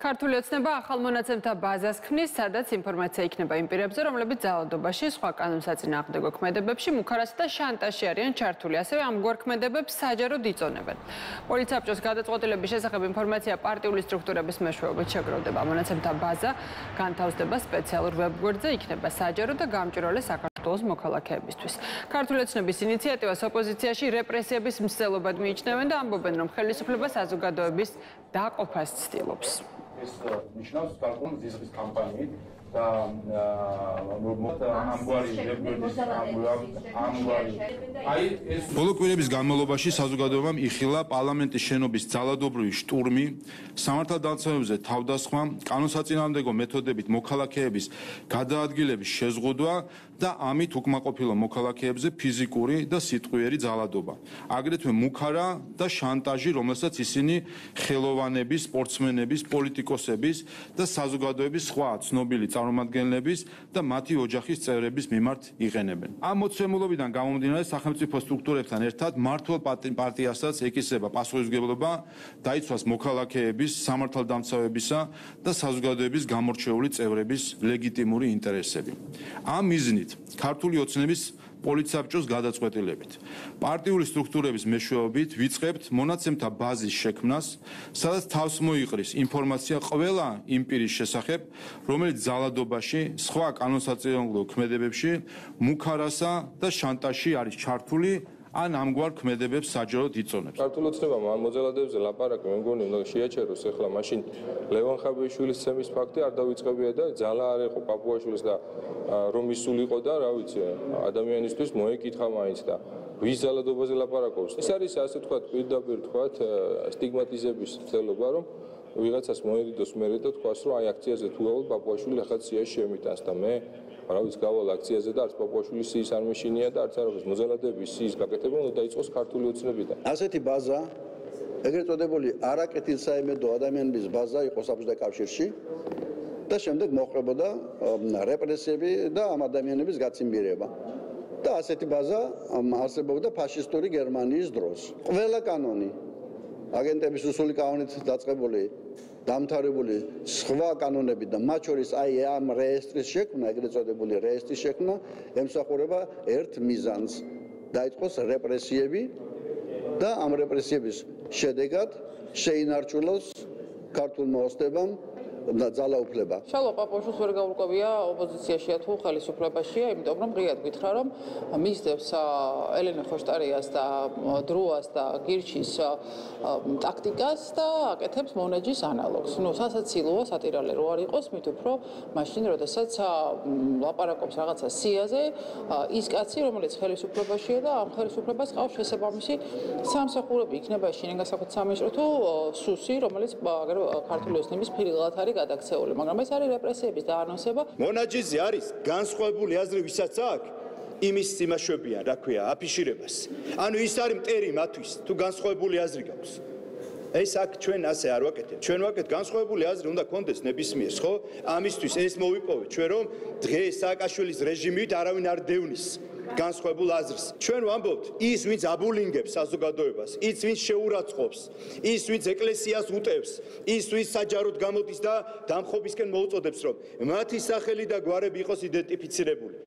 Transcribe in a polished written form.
ქართული ოცნება ახალ მონაცემთა ბაზას ქმნის, სადაც ინფორმაცია იქნება იმ პირებზე, რომლებიც ძალადობაში, სხვა კანონსაწინააღმდეგო ქმედებებში, მუქარასა და შანტაჟში არიან ჩართული. ასევე ამგვარ ქმედებებს საჯაროდ იწონებენ. პოლიცსაბჭოს გადაწყვეტილების შესახებ ინფორმაცია პარტიული სტრუქტურების მეშვეობით შეგროვდება. მონაცემთა ბაზა განთავსდება სპეციალურ ვებგვერდზე, იქნება საჯარო და გამჭვირვალე საქართველოს მოქალაქეებისთვის. ქართული ოცნების ინიციატივას ოპოზიციაში რეპრესიების მცდელობად მიიჩნევენ და ამბობენ, რომ ხელისუფლება საზოგადოების დაყოფას ცდილობს. ეს ნიშნავს გარკვეულ ზიზღის კამპანიით და ბოლო კვირების განმავლობაში საზოგადოებამ იხილა პარლამენტის შენობის ძალადობრივი შტურმი, სამართალდამცავებზე თავდასხმა, კანონსაწინააღმდეგო მეთოდებით მოქალაქეების გადაადგილების შეზღუდვა და ამით უკმაყოფილო მოქალაქეებზე ფიზიკური და სიტყვიერი ძალადობა. აგრეთვე მუქარა და შანტაჟი, რომელსაც ისინი ხელოვანების, სპორტსმენების, პოლიტიკოსების და საზოგადოების სხვა ცნობილი წარმომადგენლების და მათი ოჯახის წევრების მიმართ იყენებენ. ამ მოცემულობიდან გამომდინარე სახელმწიფო სტრუქტურებთან ერთად მმართველ პარტიასაც ეკისრება პასუხისმგებლობა დაიცვას მოქალაქეების, სამართალდამცავებისა და საზოგადოების გამორჩეული წევრების ლეგიტიმური ინტერესები. ამ მიზნით ქართული ოცნების პოლიცსაბჭოს გადაწყვეტილებით პარტიული სტრუქტურების მეშვეობით ვიწყებთ მონაცემთა ბაზის შექმნას, სადაც თავს მოიყრის ინფორმაცია ყველა იმ პირის შესახებ, რომელიც ძალადობაში, სხვა კანონსაწინააღმდეგო ქმედებებში, მუქარასა და შანტაჟში არის ჩართული ან ამგვარ ქმედებებს საჯაროდ იწონებს. ქართული ოცნებამ ამ მოძალადეებზე ლაპარაკი მე მგონი უნდა შეაჩეროს ახლა მაშინ ლევან ხაბეიშვილის ცემის ფაქტი არ დავიწყებია და ძალა არ იყო პაპუაშვილის და რომ ისულიყო და რა ვიცი ადამიანისთვის მოეკითხა მაინც და ვის ძალადობაზე ლაპარაკობს. ეს არის ასე თქვა პირდაპირ თქვა სტიგმატიზების ცდელობა რომ ვიღაცას მოედიდოს მერე და თქვას რომ აი აქციაზე თუ გავალ პაპუაშვილი ახლა ციაში შემიტანს და მე რა ვიცი გავალ აქციაზე და არც პაპუაშვილის სიის არ მეშინია და არც არის მოძალადების სიის გაკეთება უნდა დაიწყოს ქართული ოცნებიდან. ასეთი ბაზა ეგრეთ წოდებული არაკეთილსაიმედო ადამიანების ბაზა იყო საბჭოთა კავშირში და შემდეგ მოხდებოდა რეპრესიები და ამ ადამიანების გაციმბირება. და ასეთი ბაზა არსებობდა ფაშისტური გერმანიის დროს. ყველა კანონი აგენტების უსული კანონით დაწყებული დამთავრებული სხვა კანონები და მათ შორის აი ამ რეესტრის შექმნა, ეგრეთ წოდებული რეესტრის შექმნა ემსახურება ერთ მიზანს დაიწყოს რეპრესიები და ამ რეპრესიების შედეგად შეინარჩუნოს ქართულმა ოცნებამ და ძალაუფლება. შალვა პაპუაშვილს ვერ გაურკვევია ოპოზიციაშია თუ ხელისუფლებაშია, იმიტომ რომ ღიად გითხრა რომ მისდევს ელენე ხოშტარიას და დროას და გირჩის ტაქტიკას და აკეთებს მონაჯის ანალოგს. ნუ სასაცილოა სატირალე რო არ იყოს, მით უფრო მაშინ როდესაც ლაპარაკობს რაღაცა სიაზე, ის კაცი რომელიც ხელისუფლებაშია და ამ ხელისუფლებას ყავს შესაბამისი სამსახურები იქნება შინაგან საქმეთა სამინისტრო თუ სუსი, რომელიც ქართული ოცნების ფილიალად არის გადაქცეული, მაგრამ ეს არის რეპრესიების დაანონსება. მონაჯიზი არის განსხვავებული აზრი, ვისაც აქვს, იმის იმაშვებიან, რა ქვია, აფიშირებას. ანუ ის არის მტერი მათთვის, თუ განსხვავებული აზრი გაქვს. ეს აქ ჩვენ ასე არ ვაკეთებთ. ჩვენ ვაკეთებთ განსხვავებული აზრი უნდა კონდეს ნებისმიერს, ხო? ამისთვის ეს მოვიპოვეთ ჩვენ რომ დღეს სააკაშვილის რეჟიმით არავინ არ დევნის განსხვავებულ აზრს. ჩვენ ვამბობთ, ის ვინც აბულინგებს საზოგადოებას, ის ვინც შეურაცხყოფს, ის ვინც ეკლესიას უტევს, ის ვინც საჯაროდ გამოდის და დამხობისკენ მოუწოდებს, რომ მათი სახელი და გვარები იყოს იდენტიფიცირებული.